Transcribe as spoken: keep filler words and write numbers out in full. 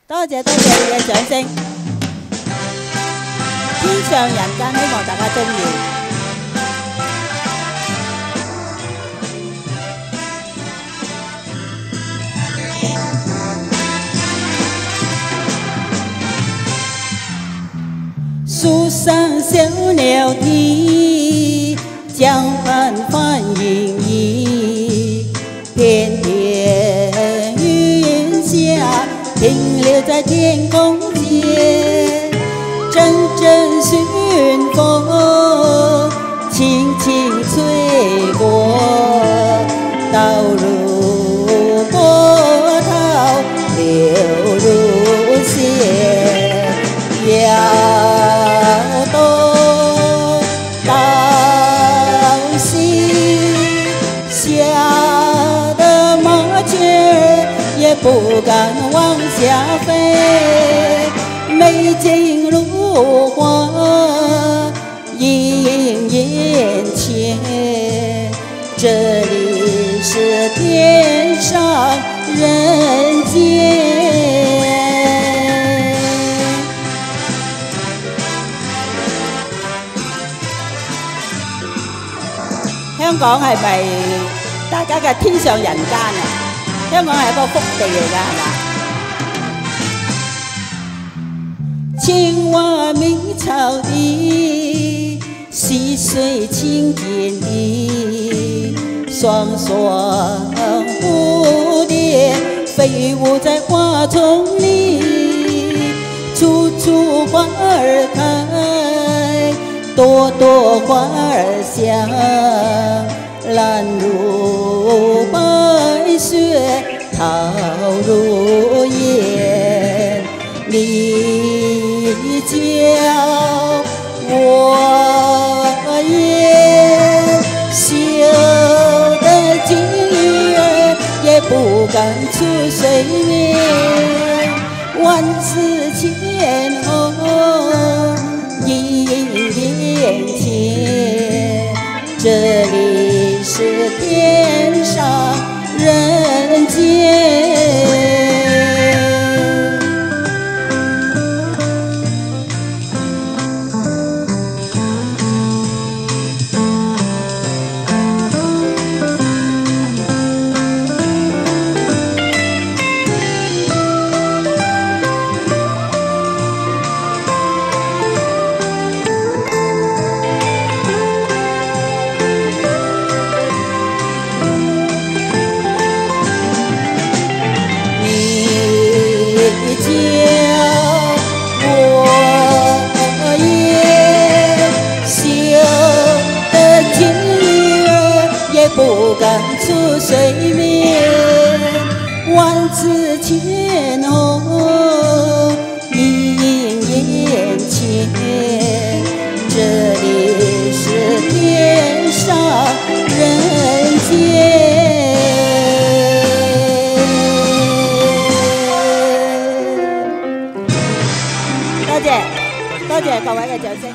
多謝多謝你嘅掌聲。天上人間，希望大家中意。樹上小鳥啼，江畔歡迎意，片片雲霞停留在天空間，陣陣旋風輕輕吹過，道如波濤流如血，搖動到心，嚇得麻雀也不敢往下飛，美景如畫映眼前，這裡是天上人間。香港係咪大家嘅天上人間啊？香港係一個福地嚟㗎，係嘛？青蛙鳴草地，溪水清澗地，雙雙蝴蝶飛舞在花叢裡，處處花兒開，朵朵花兒香，藍如白雪，桃如煙，你教我也羞得金魚也不敢出水面，萬紫千紅映眼前，這裡是天上人間。不敢出水面，萬紫千紅映眼前，這裡是天上人間。多謝多謝各位嘅掌聲。